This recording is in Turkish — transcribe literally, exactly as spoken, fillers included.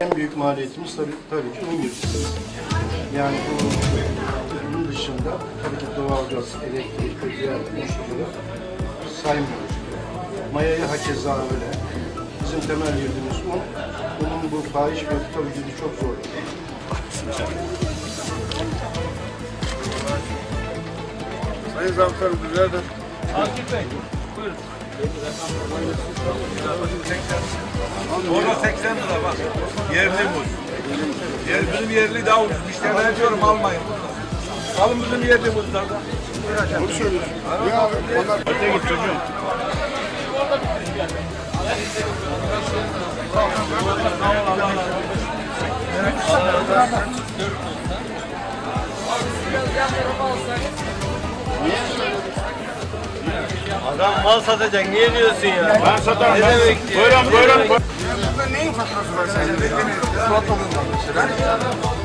En büyük maliyetimiz tabii, tabii ki un girdisi. Yani bu bunun dışında tabii ki doğalgaz, elektrik ve diğer unsurları saymıyoruz. Mayayı hakeza öyle. Bizim temel girdiğimiz un, unun bu fahiş fiyatı tabii ki çok zor. Sayın Zavutlarım, güzeldir. Akif Bey, buyurun. Orada seksen lira bak. Yerli muz. Yer, bizim yerli daha ucuz. Müşterilere diyorum almayın. Alın bizim yerli muzlardan. Onu söylüyorsun. Ya onlar... Öte git çocuğum. Adam mal satacak, niye diyorsun ya? Ben satarım. Ne demek Buyurun, buyurun. Burada neyin faturası var sence? Faturası mesela.